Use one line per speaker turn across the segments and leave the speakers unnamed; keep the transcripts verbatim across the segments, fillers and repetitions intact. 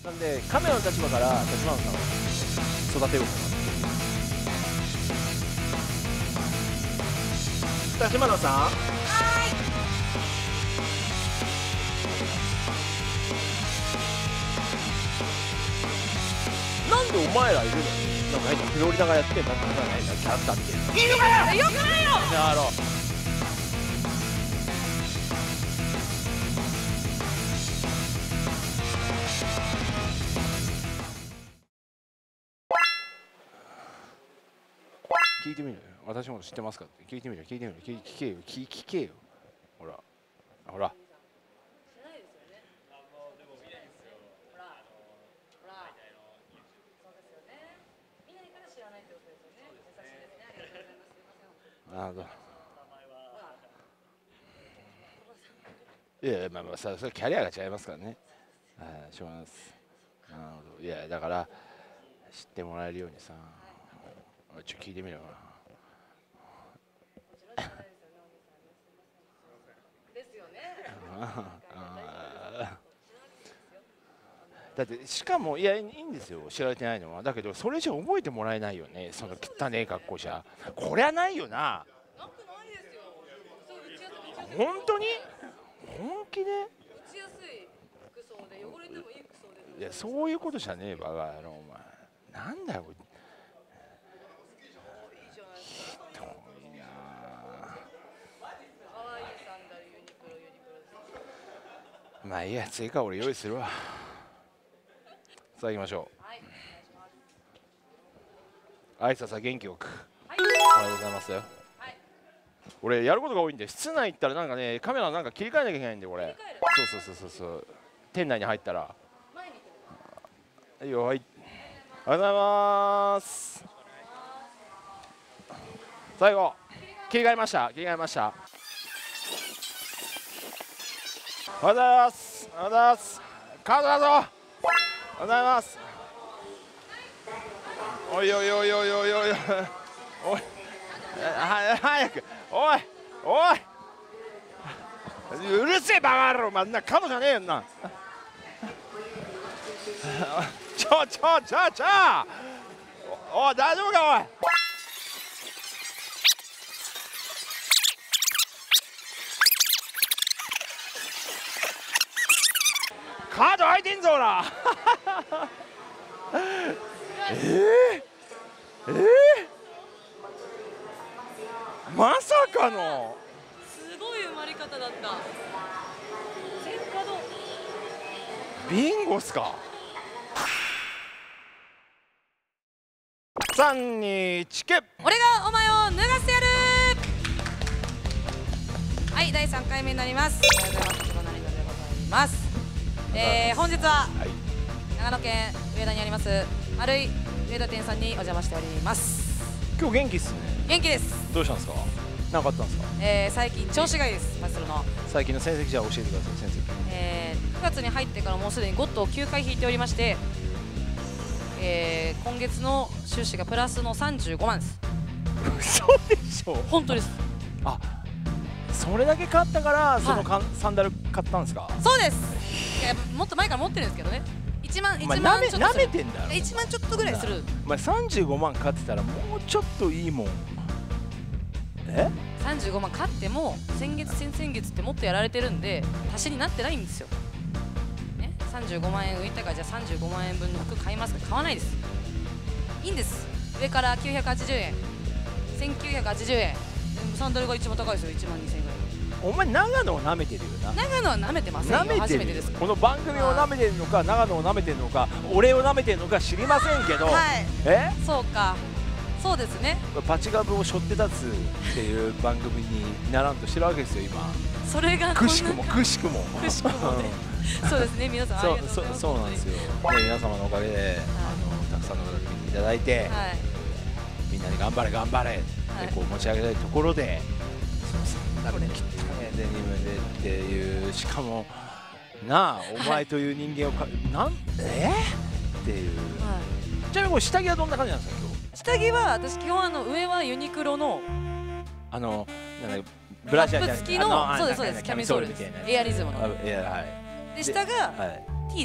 なんでカメラの立場から立花さんを育てようかな。立花さん、はい、なんでお前らいるのになんか変なフロリダがやってんだって変なキャラクター見てるいいのかよ。よくないよ。なるほど。聞いてみる。私のこと知ってますかって聞いてみる。聞いてみる。聞聞けよ。聞聞けよ。ほら。ほら。知らないですよね。あのでも見ないですよ。ほら。ほら。そうですよね。見ないから知らないってことですよね。優しいですね。ありがとうございます。すみません。なるほど。いやいやまあまあさそれキャリアが違いますからね。はい、しょうがないです。なるほど。いやだから知ってもらえるようにさ。ちょっと聞いてみろよ。ですよね。だってしかもいやいいんですよ知られてないのは。だけどそれじゃ覚えてもらえないよね。その汚ねえ格好じゃこりゃないよな。本当に本気で打ちやすい服装で汚れてもいい服装で。いやそういうことじゃねえバカ野郎お前。なんだよこれ。まあいいや、次から俺用意するわ。さあ行きましょう。はい、挨拶は元気よく。はい、おはようございますよ。はい、俺やることが多いんで、室内行ったらなんかね、カメラなんか切り替えなきゃいけないんで、これ。そうそうそうそう。店内に入ったら。はいよ、はい。おはようございます。最後、切り替えました。切り替えました。おはようございます。おはようございます。カードだぞ。おはようございます。おいおいおいおいおいおいおい。おい。早く。おい。おい。うるせえバカ野郎。まんなカードじゃねえよな。ちょちょちょちょ。おい大丈夫かおい。カード開いてんぞほら。えー、えー、まさかの
すごい埋まり方だった。全カード
ビンゴっすか。さんにいちけ。
俺がお前を脱がしてやる。はい、だいさんかいめになります。おはようございます。立花成田でございます。えー、本日は、はい、長野県上田にあります丸い上田店さんにお邪魔しております。
今日元気っすね。
元気です。
どうしたんですか。何かあったんですか。
えー、最近調子がいいです。パスルの
最近の成績じゃあ教えてください。先生、
えー、くがつに入ってからもうすでにゴッドをきゅうかい引いておりまして、えー、今月の収支がプラスのさんじゅうごまんです。
嘘でしょ。
本当です。
あ、それだけ買ったからそのか、はい、サンダル買ったんですか。
そうです。いやもっと前から持ってるんですけどね。いちまん、いちまんちょっと。
なめてんだろ。
いちまんちょっとぐらいする。
お前さんじゅうごまん買ってたらもうちょっといいもん。え
さんじゅうごまん買っても先月先々月ってもっとやられてるんで足しになってないんですよ、ね、さんじゅうごまんえん浮いたからじゃあさんじゅうごまんえんぶんの服買いますか。買わないです。いいんです。上からきゅうひゃくはちじゅうえん、せんきゅうひゃくはちじゅうえん、サンダルが一番高いですよ。いちまんにせんえんぐらい。
お前長野を舐めてるよな。
長野は舐めてませんよ。初めてです。
この番組を舐めてるのか長野を舐めてるのか俺を舐めてるのか知りませんけど、
はい、
え
そうかそうですね。
パチガブを背負って立つっていう番組にならんとしてるわけですよ今。
それが
くしくもくしくも
くしくもね。そうですね。皆さんありがとうございます。
そうなんですよ、ね、皆様のおかげで、はい、あのたくさんの方に見ていただいて、はい、みんなに頑張れ頑張れってこう持ち上げたいところで、はい、そのサンダルに切ったねデニムでっていう、しかもなあお前という人間をか、はい、なんえー、っていう、はい、ちなみにこれ下着はどんな感じなんですか。今日
下着は私基本あの上はユニクロの
あのなんだブラジャー
付きのそうですそうですキャミソールです。エアリズムの。
エアはい。
で下が T です。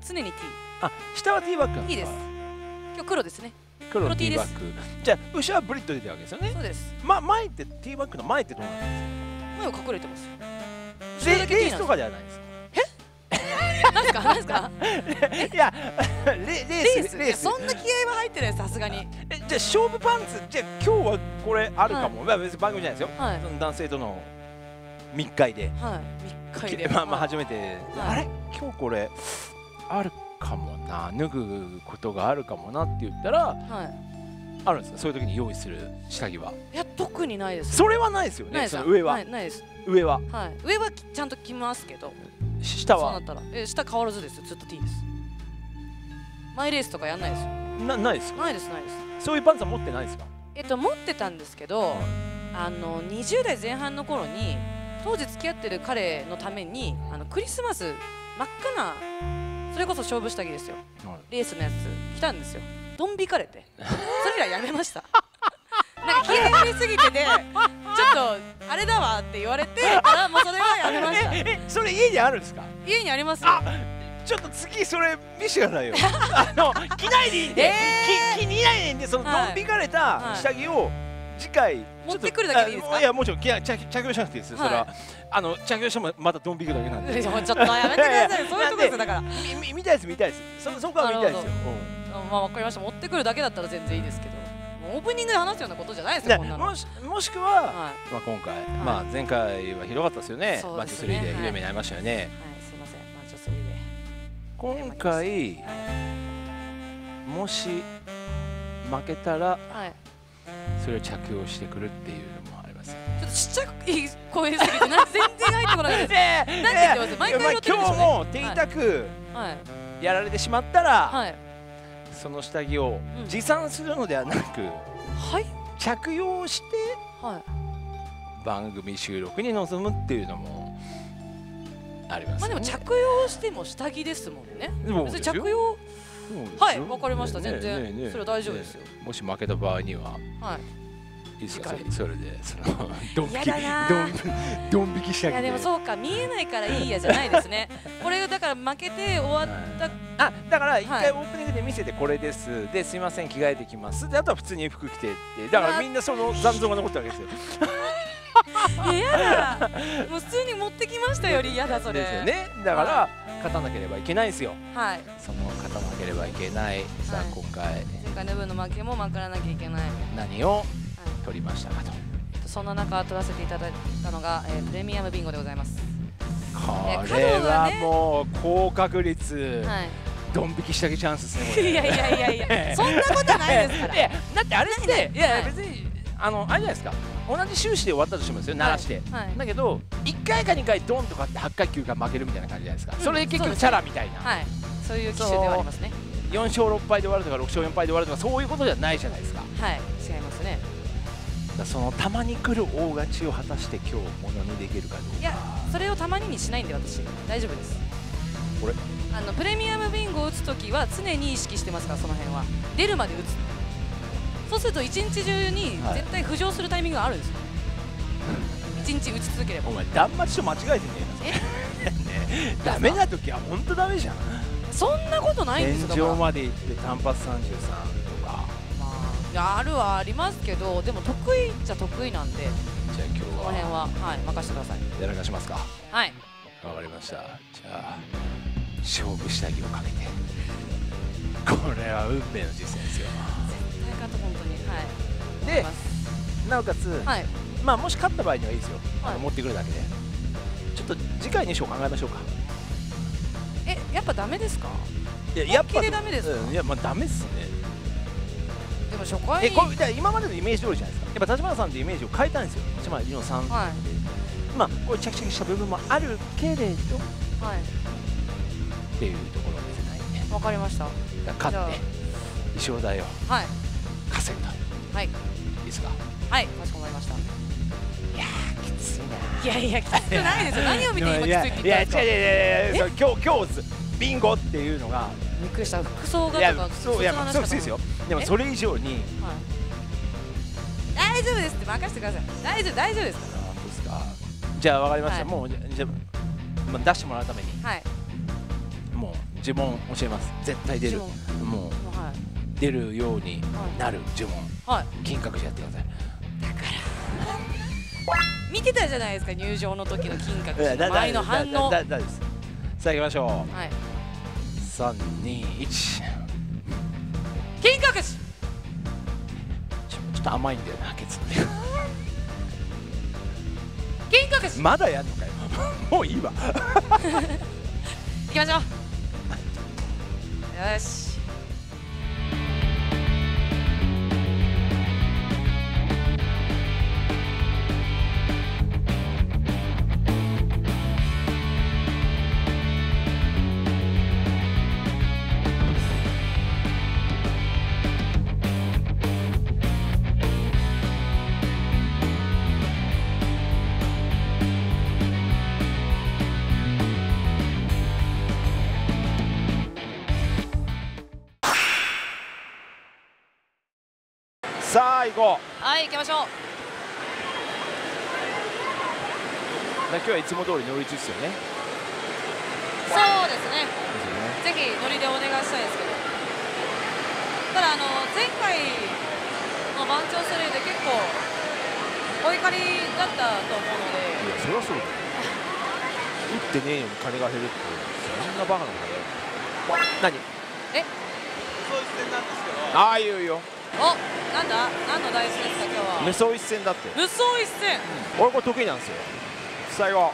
常に T。
あ、下は T バックなん
T
でか。
ですす。今日黒ですね。
黒の
T
T バック。じゃあ後ろはブリッド出てるわけですよね。
そうです。
ま前って T バックの前ってどうなんです
前は隠れてます。
か。レレースとかではないですか。
なんすかなんすか。
いやレレースレース。
そんな気合は入ってないさすがに。
えじゃあ勝負パンツじゃあ今日はこれあるかも。まあ別に番組じゃないですよ。
はい。
その男性との密会で。
はい。密会で。
まあまあ初めてあれ今日これあるかもな、脱ぐことがあるかもなって言ったら、はい、あるんですか。そういう時に用意する下着は。
いや特にないです。
それはないですよね。その上は
ないです。
上は
はい上はちゃんと着ますけど、
下は
そうなったらえ下変わらずですよ。ずっと T です。マイレースとかやんないですよ。
なないですか。
ないですないです。
そういうパンツは持ってないですか。
えっと持ってたんですけど、あのにじゅう代前半の頃に当時付き合ってる彼のためにあのクリスマス真っ赤なそれこそ勝負下着ですよ、はい、レースのやつ着たんですよ。ドン引かれてそれ以来やめました。なんか気合い入れすぎててちょっとあれだわって言われてからもうそれはやめました。
ええそれ家にあるんですか。
家にありますよ。
ちょっと次それ見せてくださいよ。あの着ないでいいんで、えー、着着ないでいいんでそのドン引かれた下着を次回
持ってくるだけでいいですか。
いやもちろん着着着用しなくていいですよ。それはあの着用してもまたドン引くだけなんで。
ちょっとやめてください。そういうとこですよだから。
み見たいです見たいです。そそこは見たいですよ。
まあわかりました。持ってくるだけだったら全然いいですけど、オープニングで話すようなことじゃないですよこんなの。
もしもしくはまあ今回まあ前回はひどかったですよね。マッチスリーでひどい目に遭いましたよね。
はいすいませんマッチスリーで。
今回もし負けたらそれを着用してくるっていうのもあります。
ちょっとちっちゃくいい声すぎてなん全然入ってこないです。なんて言ってます。毎回言ってるでしょうね。
今日も手痛くやられてしまったらその下着を持参するのではなく着用して番組収録に臨むっていうのもあります。
まあでも着用しても下着ですもんね。別に着用はいわかりました。全然それは大丈夫ですよ。
もし負けた場合には。いいですかそれでそのドン引きドン引き下着で。いやでもそうか見えないからいいやじゃないですね。これだから負けて終わったあだから一回オープニングで見せてこれですですいません着替えてきますであとは普通に服着てってだからみんなその残像が残ったわけですよ。
いやだもう普通に持ってきましたより嫌だそれ
ですよね。だから勝たなければいけないですよ。
はい
その勝たなければいけないさあ今回
前回の分の負けもまからなきゃいけない。
何を取りましたかと。
そんな中取らせていただいたのがプレミアムビンゴでございます。
これはもう高確率ドン引き下着チャンスですね。
いやいやいやいやそんなことないですから。
だってあれっていや別にあのあれじゃないですか同じ終始で終わったとしてもですよ鳴らしてだけどいっかいかにかいドンとかってはちかいきゅうかい負けるみたいな感じじゃないですか。それで結局チャラみたいな
そういう機種ではありますね。
よん勝ろっ敗で終わるとかろく勝よん敗で終わるとかそういうことじゃないじゃないですか。
はい違いますね。
そのたまに来る大勝ちを果たして今日ものにできるかどうか。
いやそれをたまににしないんで私大丈夫です。
これ
あのプレミアムビンゴを打つときは常に意識してますからその辺は出るまで打つ。そうすると一日中に絶対浮上するタイミングがあるんですよ。一日打ち続ければ。
お前断末と間違えてねえな。ダメな時は本当ダメじゃん。
そんなことないんですよ。
天井まで行って単発さんじゅうさんとか。
いやあるはありますけどでも得意っちゃ得意なんで
じゃあ今日は
この辺ははい任せてください。
やらかしますか。
はい
わかりました。じゃあ勝負下着をかけてこれは運命の実践ですよ。
絶対勝った本当にはい
でなおかつ、はい、まあもし勝った場合にはいいですよ、はい、あの持ってくるだけでちょっと次回にしよう考えましょうか。
えやっぱダメですか。
いややっぱ
本気でダメですか。
うん、いやまあダメっすね。
でも初回
えこれ今までのイメージ通りじゃないですか。やっぱ立花さんってイメージを変えたんですよ。いちまいりのさん、はい、まあこれチャキチャキした部分もあるけれど、はい、っていうところを見せたいね。
わかりました。
勝って衣装代を稼ぐと。
はい。い
いですか。
はい。かしこまりました。い
やーきついな。
いやいやきつくないですよ。何を見て今きついって言ったんですか。
いや違う違う違う。今日今日ビンゴっていうのが。
びっくりした。服装がとか
そういやそうですよ。でもそれ以上に
大丈夫ですって任せてください。大丈夫大丈夫ですから。
本当ですか。じゃあわかりました。もうじゃあ出してもらうためにもう呪文教えます。絶対出る。もう出るようになる呪文。はい。金閣寺やってください。
だから見てたじゃないですか、入場の時の金閣寺の前の反応。
だだです。さあ行きましょう。
はい。
三二一。
金閣寺。ちょ
ちょっと甘いんだよな、ケツ。
金閣寺。
まだやんのかよ。もういいわ。
行きましょう。よし。
さあ行こ
う。はい、行きましょう。
今日はいつも通り乗り継ぎですよね。
そうですね。ぜひ乗りでお願いしたいですけど。ただあの前回の番長スリーで結構お怒りだったと思うので。
いや、そりゃそうだよ。打ってねえように金が減るってそんなバカなのかよ。何？え？そういう戦なんですけど。ああいうよ。
お、なんだ、何のダイスですか今日は。
無双一戦だって。
無双一戦。
うん、俺これ得意なんですよ。最後。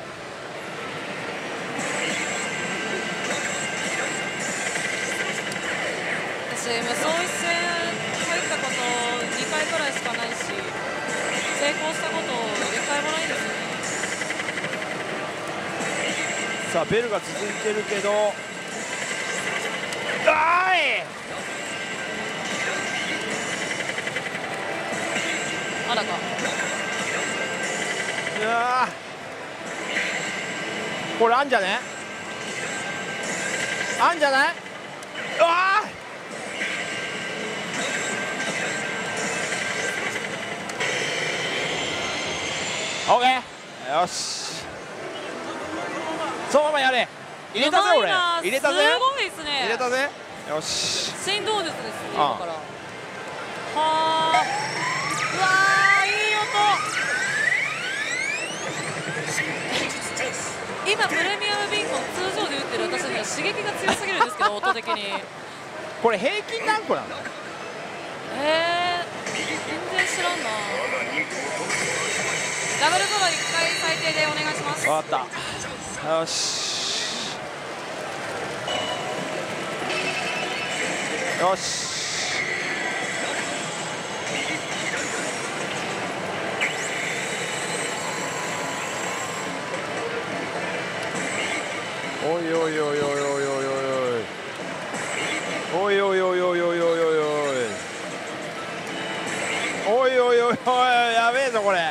私無双一戦入ったことにかいくらいしかないし、成功したこといっかいもないんですよね。
さあベルが続いてるけど。あーい。
まだか。
うわこれあんじゃねあんじゃない。うわオッケー。よし、そのままやれ。入れたぜ俺。入れたぜ。
すごいですね。
入れたぜ。よし、
振動術ですね。今からはあ。うわー、いい音。今プレミアムビンゴ通常で打ってる私には刺激が強すぎるんですけど、音的に。
これ平均何個なの？
えー、全然知らんな。ダブルソロいっかい最低でお願いします。
分かった。よしよし。おいおいおいおいおいおいおいおいおいおいおいおいおいおいおいおいおいおいおい、やべえぞこれ。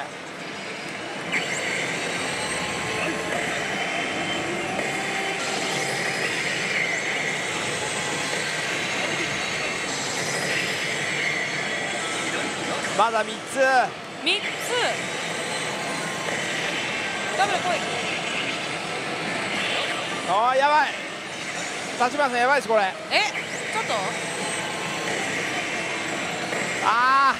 まだみっつ。
みっつ。ダブル来い。
ああやばい。立花さんやばいですこれ。
え、ちょっと。
ああ。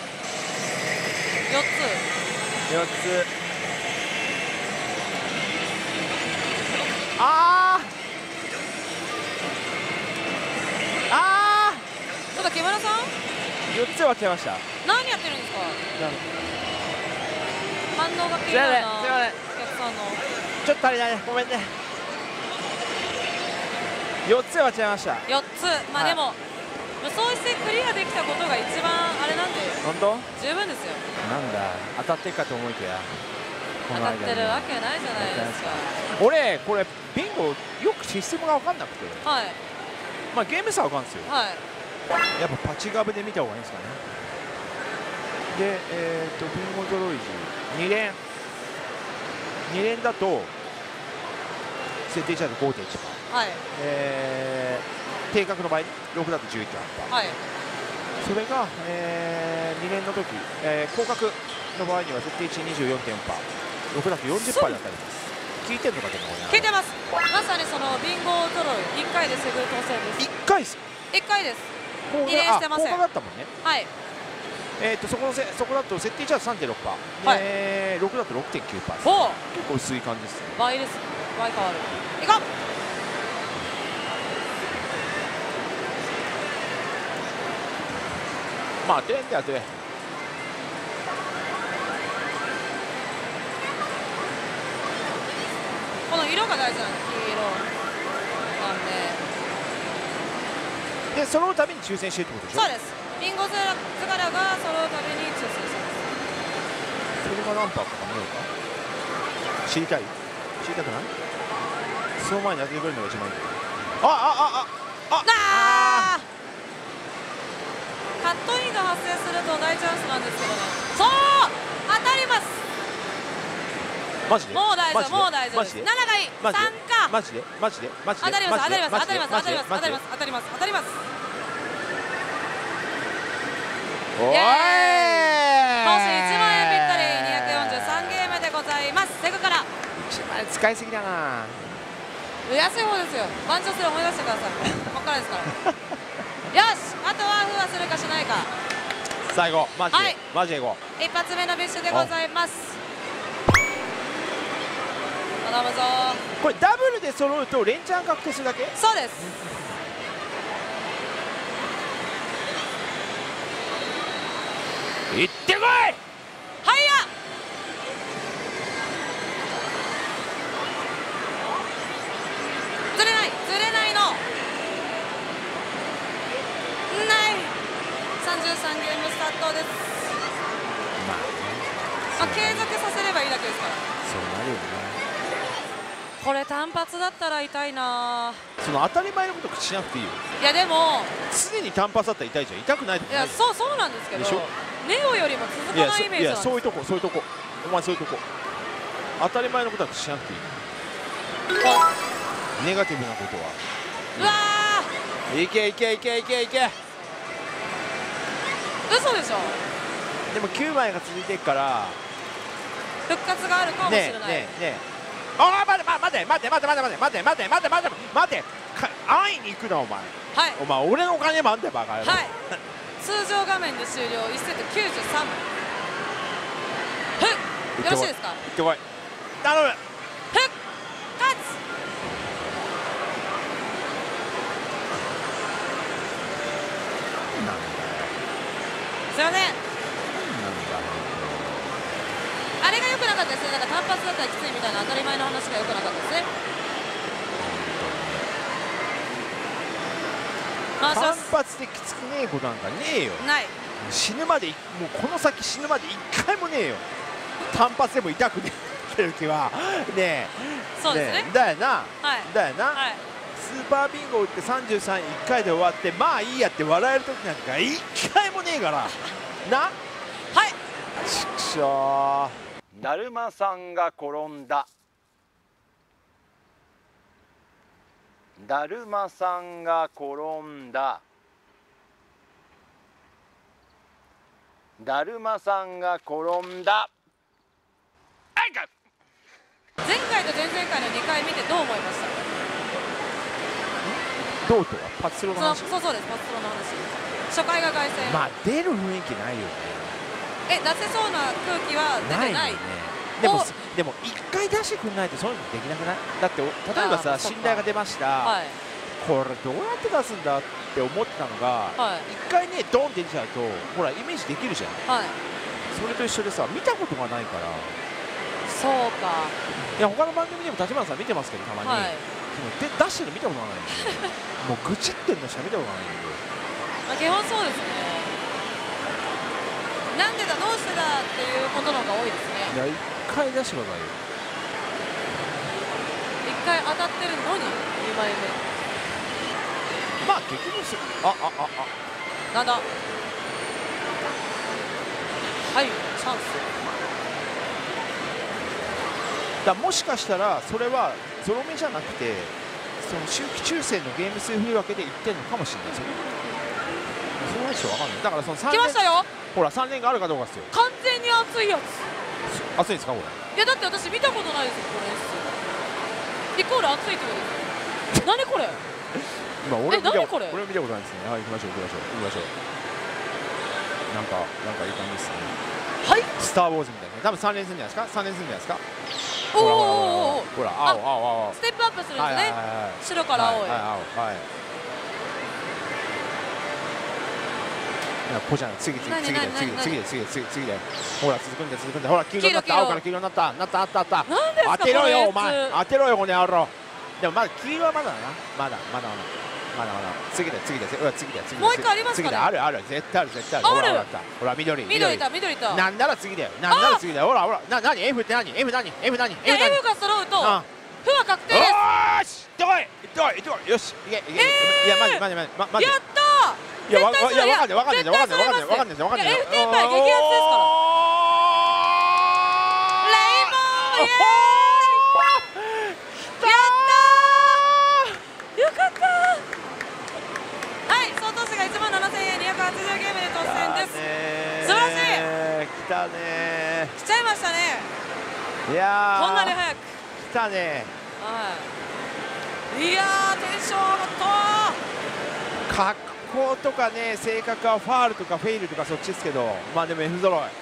よっつ。
よっつ。ああ。ああ。
ちょっと木村さん。
よっつ終わっちゃいました。
何やってるんですか。反応が気になるな。お客さんの。
ちょっと足りないね。ごめんね。よっつ終わっちゃいました。
よっつ。まあでも、はい、無双一戦クリアできたことが一番あれなんで。
本当？
十分ですよ。
なんだ、当たってるかと思いきや。
当たってるわけないじゃないですか。
俺これビンゴよくシステムが分かんなくて。
はい。
まあゲーム差は分かるんですよ。
はい。
やっぱパチガブで見た方がいいんですかね。で、えっとビンゴドロイジに連に連だと設定値だと ごてんいちパーセント、はい、えー、定格の場合ろくだと じゅういちパーセント、はい、それが、えー、に連の時、えー、広角の場合には設定値 にじゅうよんてんよんパーセント、ろくだと よんじゅっパーセント だったりします。 聞いてんのかと思うね。
聞いてます。まさにそのビンゴ揃いいっかいでセグ当選です。
いっかいですか。
いっかいです。
高
二連してません。
高価だったもんね。
はい。
えっとそこのせそこだと設定チャージ さんてんろくパーセント、
はい
でろくだと ろくてんきゅうパーセント、
ほう
結構薄い感じですね。
倍です。倍変わる。いこう。
まあ当てんで当て。
この色が大事なんです。黄色なんで。
で揃うたびに抽選してるってことでしょ。
そうです。ビンゴ図柄が揃うたびに抽選します。
それが何パーか考えるか知りたい知りたくない。その前に当ててくれるのが一番いい。あああああ
あカットインが発生すると大チャンスなんですけどね。そう当たります。
マジで
もう大丈夫、もう大丈夫です。
マジで
なながいい。
マジで
さんか。
マジでマジでマジで
当たります、当たります、当たります、当たります、当たります、
す。
当たります、当たります。
おい
イエ投資いちまんえんぴったりにひゃくよんじゅうさんゲームでございます。セグから。
いちまんえん使いすぎだな。
安い方ですよ。番長する思い出してください。こっからですから。よし、あとはふわするかしないか。
最後マジで、
はい、
マジでいこう。
一発目のビッシュでございます。頼むぞ。
これダブルで揃うと連チャン確定するだけ。
そうです。
いってこい。
はいや。ずれないずれないのない。さんじゅうさんゲームスタートです。
まあ、
まあ、継続させればいいだけですから。
そうなるよね。
これ単発だったら痛いな。
その当たり前のことしなくていいよ。
いやでも
常に単発だったら痛いじゃん。痛くないとか
いやそうそうなんですけど、
でしょ。
ネオよりも続かないイメージなんです。
いやそういうとこそういうとこお前そういうとこ当たり前のことはしなくていい。ネガティブなことは
うわ
ーいけいけいけいけいけ。
嘘でしょ。
でもきゅうまいが続いてるから
復活があるかもしれない。
ねえねえねえ。ああ待て待て待て待て待て待て待て待て待て待て待て会いに行くなお前。
はい。
お前俺のお金もあんだよバカ野郎。
はい。通常画面で終了。いちセットきゅうじゅうさんまい。ふっよろしいですか。
行ってこい頼む。
復活。
なんだよ
すいません。
なんだよ。
あれが良くなかったですね。なんか単発だったらきついみたいな当たり前の話が良くなかったですね。回し
単
ます。
発できつくねえことなんかねえよ。
ない。
死ぬまでもうこの先死ぬまで一回もねえよ。単発でも痛くねえって時はねえ。
そうですね。
えだよな、
はい。
だよな、
はい。
スーパービンゴ打ってさんじゅうさんいっかいで終わってまあいいやって笑える時なんか一回もねえからな。
はい。
ちくしょう。だるまさんが転んだ。だるまさんが転んだ。だるまさんが転んだ。
前回と前々回のにかい見てどう思いました。
どうとはパチスロの話。
そうそうそうです。パチスロの話。初回が凱旋。
まあ出る雰囲気ないよね。
え出せそうな空気は出てない。
よね。でもでも一回出してくんないとそういうのできなくない？だって例えばさ信頼が出ました。
はい。
これどうやって出すんだって思ってたのが、
はい。
一回ねドンって出ちゃうとほらイメージできるじゃん。
はい。
それと一緒でさ見たことがないから。
そうか。
いや他の番組でも立花さん見てますけどたまに、
はい。
そので出してるの見たことがないんですよ。もう愚痴ってんのしか見たことがないんで。
まあ基本そうですね。なんでだどうしてだっていうことの方が多いですね。
いや一回出してくださいよ。
一回当たってるのににまいめ。
まあ結局すああああ
なんだ。はいチャンス。
だもしかしたらそれはゾロ目じゃなくてその周期抽選のゲーム数振り分けでいってんのかもしれないですよ。その人わかんない。だからそのさん
来ましたよ。
ほらさん連があるかどうかですよ。
完全に熱いやつ。
熱いですかこれ。
いやだって私見たことないですよこれ。 イコール熱いってことです。何これ。
今俺見た
何これ
俺見たことないですね。はい、行きましょう行きましょう行きましょう。なんかなんかいい感じですね。
はい。
スター・ウォーズみたいな。多分さん連するんじゃないですか。さん連するんじゃないですか。
おお。
ほら青青青青。
ステップアップするんですね。白から青へ。
はい。ポジャン次次次で次で次で次で次で次でほら続くんで続くんでほら黄色になった青から黄色になったなったあったあった当てろよお前当てろよこの野郎でもまだ黄色はまだだなまだまだまだまだまだ次で次で次で次で次で
もう一個ありますかね
次であるある絶対ある絶対あるほらほら緑
緑だ緑だ
なんなら次だよなんなら次だよほらほらな何 F って何 F 何 F 何 F
何いや F が揃うと負は確定です。
よーしどいどいどいよしいけいけいやマジマジマジマジ
やったー
いやわかんないわかんないわかんないわかんないわかんないわかんないわかんない。
エフテンパイ激アツですから。レインボーイエーイ。やったー。よかったー。はい、総投資がいちまんななせんえんにひゃくはちじゅうゲームで当選です。素晴らしい。
来たね
来ちゃいましたね。
いや
こんなに早く。
来たね
はい。いやーテンション上がったー。
かっこうとかね性格はファールとかフェイルとかそっちですけどまあでも F 揃いはい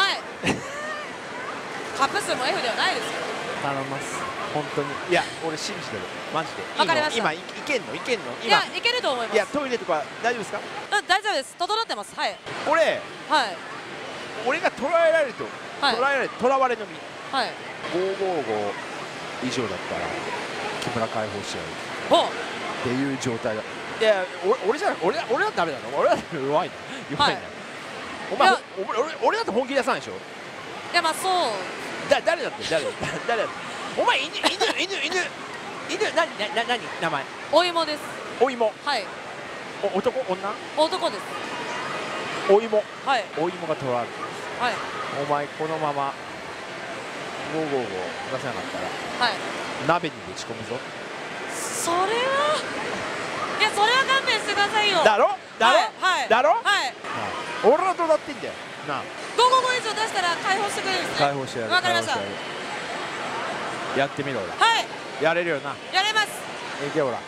カップ数も F ではないですよ
頼みます本当にいや俺信じてるマジで
わかりました
今いけんのいけんの今
いやいけると思います
いやトイレとか大丈夫ですか
うん大丈夫です整ってますはい
俺
はい
俺が捉えられると
はい
捉えられる囚われの身
はい
ごーごーご以上だったら木村解放し合う
ほう
っていう状態だいや俺俺じゃ俺俺はダメなの俺は弱いの弱いのお前俺俺だって本気出さないでしょ
いやまあそう
だ誰だって誰だって誰だってお前犬犬犬犬犬何何何名前
お芋です
お芋
はい
お男女
男です
お芋
はい
お芋が取られる
はい
お前このままごーごーご出せなかったら
はい
鍋にぶち込むぞ
それはいやそれは勘弁してくださいよ
だろだろ
はい
だろ
はい
俺はどうだっていいんだよなあ
ごごご以上出したら解放してくれるんですね
解放してやる
わかりました
やってみろよ
はい
やれるよな
やれます
いけほら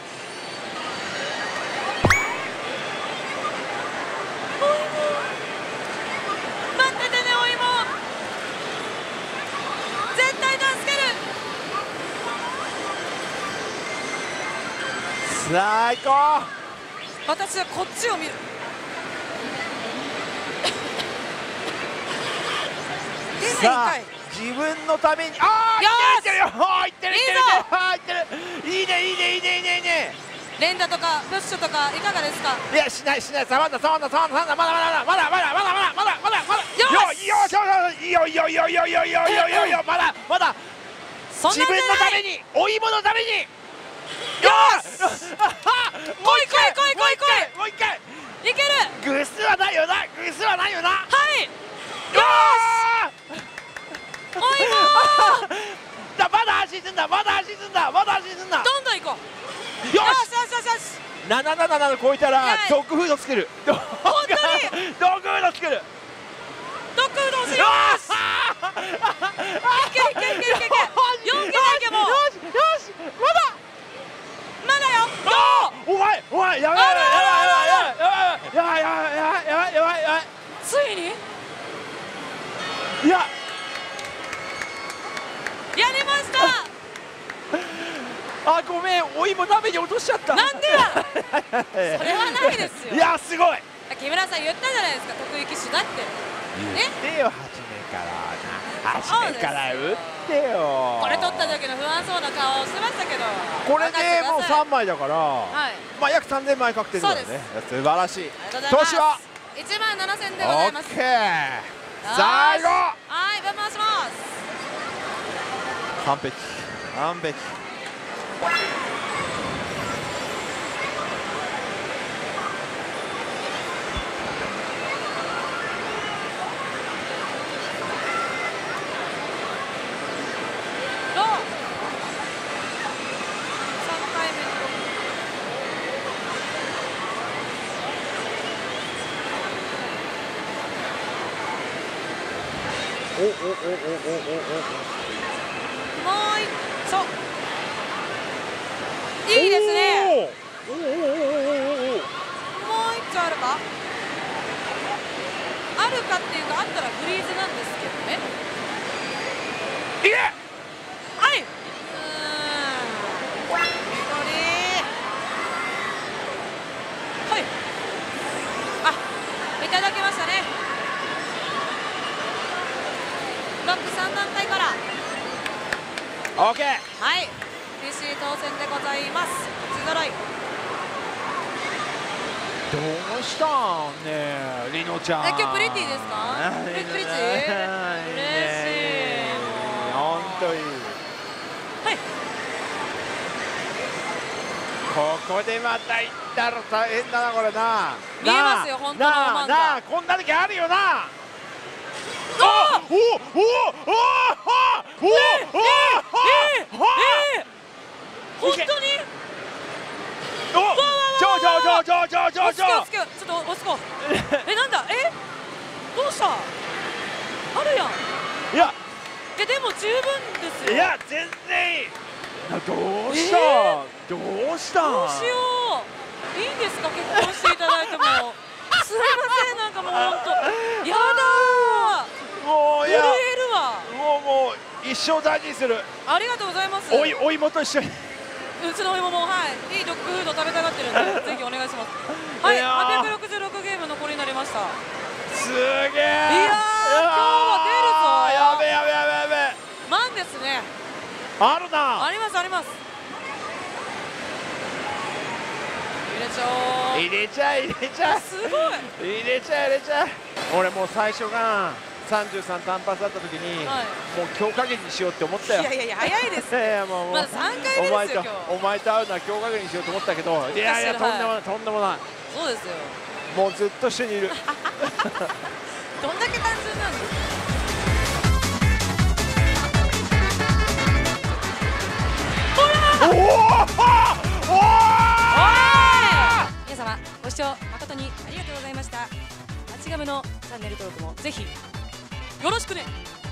待っててねお芋絶対助ける
最高
私はこっちを見る
さあ自分のためにああいってるよいってるいってるいってるいいねいいねいいねいいねいいね
連打とかプッシュとかいかがですか
いやしないしない触んな触んな触んな触んなまだまだまだまだまだまだまだまだまだ
よし
よいよいよいよいよいよいよいよいよいよまだまだ自分のためにお芋のためによしもう
来い来い来い来い来い
もう一回
いける
グスはないよなグスはないよな
はい
よし
お芋
だまだ足すんだまだ足すんだまだ足すんだ
どんどん行こう
よ
よしよしよしよし
ななななな超えたらドッグフード作る本
当に
ドッグフード作る
ドッグフード欲しいよしいけいけいけいけいけよんけだけもう
よしよしまだ
まだよ
お前お前やばいやばいやばいやばいやばいやばいやばいやばいやばいやばい
ついに
いや
やりました
あごめんお芋鍋に落としちゃった
なんでやそれはないですよ
いやすごい
木村さん言ったじゃないですか得意機種だって
言ってよ初めからな初めから打ってよ
これ取った時の不安そうな顔してましたけど
これでもうさんまいだから
はい
まあ約さんぜんまい確定だよね素晴らしい
ありがとうございます
投資はい
ちまんななせんでございます
オッケー最後
はい分回します
完璧完璧
ローさんかいめの
おおおおおおお
もう一丁ティですね。
おおおおおおおお。
もう一丁あるかあるかっていうか、あったらフリーズなんですけどね。
いけ。
はい。うーん。一人。はい。あ、いただきましたね。ロックさん段階から。
オッケー。
はい。ピーシー 当選でございます。つぞろい。
どうしたんねえ、りのちゃん。
え、今日プリティですか？プリプリティ？嬉しい。
本当に。
はい。
ここでまた行ったら大変だなこれな。
見えますよ本当のマンガ。
なあ、こんな時あるよな。
おおおおおお
おおお
本当に？
おちょちょちょちょちょちょちょ
ちょっと押すこ。え、なんだえ？どうした？あるやん。
いや
え、でも十分ですよ。
いや全然いい。どうした？どうした？
どうしよう。いいんですか結婚していただいても。すいませんなんかもう本当。やだー。
もういや。
震えるわ。
もうもう一生大事にする。
ありがとうございます。
おいお芋と一緒に。
うちのお芋もはいいいドッグフード食べたがってるんでぜひお願いします。はい、はっぴゃくろくじゅうろくゲーム残りになりました。
すげえ。いや
ー今日は出るぞ。
やべやべやべやべ。
マンですね。
あるな。
ありますあります。入れちゃおう。
入れちゃえ入れちゃえ。
すごい。
入れちゃえ入れちゃえ。俺もう最初がさんじゅうさん単発だった時に、はい、もう今日加減にしようって思ったよ。
いやいやいや早いです。
いやもう
まださんかいめですよ今日。
お前と会うのは今日加減にしようと思ったけど、いやいやとんでもないとんでもない。
そうですよ。
もうずっと一緒にいる。
どんだけ単純なんですか。
おおおお。
皆様ご視聴誠にありがとうございました。はちガムのチャンネル登録もぜひよろしくね。